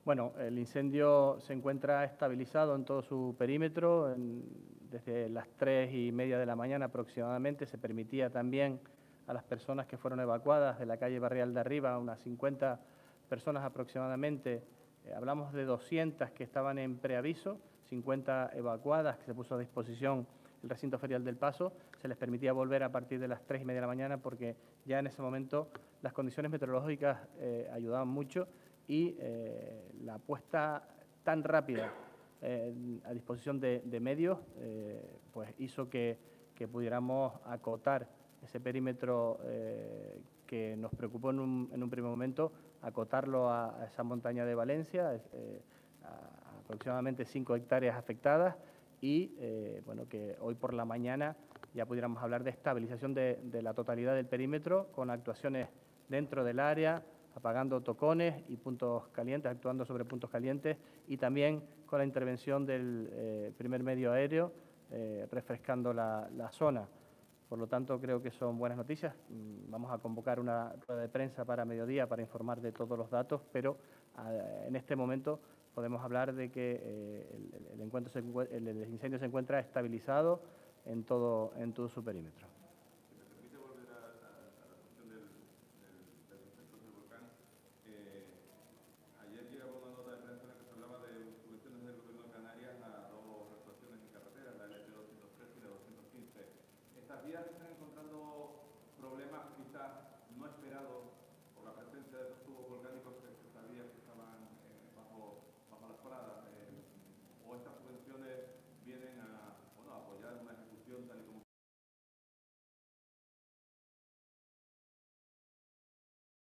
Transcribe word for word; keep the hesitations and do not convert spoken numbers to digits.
Bueno, el incendio se encuentra estabilizado en todo su perímetro. En, desde las tres y media de la mañana aproximadamente se permitía también a las personas que fueron evacuadas de la calle Barrial de Arriba, unas cincuenta personas aproximadamente. Eh, hablamos de doscientas que estaban en preaviso, cincuenta evacuadas que se puso a disposición el recinto ferial del Paso. Se les permitía volver a partir de las tres y media de la mañana porque ya en ese momento las condiciones meteorológicas eh, ayudaban mucho y eh, la puesta tan rápida eh, a disposición de, de medios eh, pues hizo que, que pudiéramos acotar ese perímetro eh, que nos preocupó en un, en un primer momento, acotarlo a, a esa montaña de Valencia, eh, a aproximadamente cinco hectáreas afectadas y eh, bueno, que hoy por la mañana ya pudiéramos hablar de estabilización de, de la totalidad del perímetro con actuaciones dentro del área, apagando tocones y puntos calientes, actuando sobre puntos calientes y también con la intervención del eh, primer medio aéreo, eh, refrescando la, la zona. Por lo tanto, creo que son buenas noticias. Vamos a convocar una rueda de prensa para mediodía para informar de todos los datos, pero eh, en este momento podemos hablar de que eh, el, el, encuentro se, el, el incendio se encuentra estabilizado en todo, en todo su perímetro. Ayer llegaba una nota de prensa en la que se hablaba de subvenciones del Gobierno de Canarias a dos actuaciones en carreteras, la L T doscientos tres y la doscientos quince. Estas vías están encontrando problemas quizás no esperados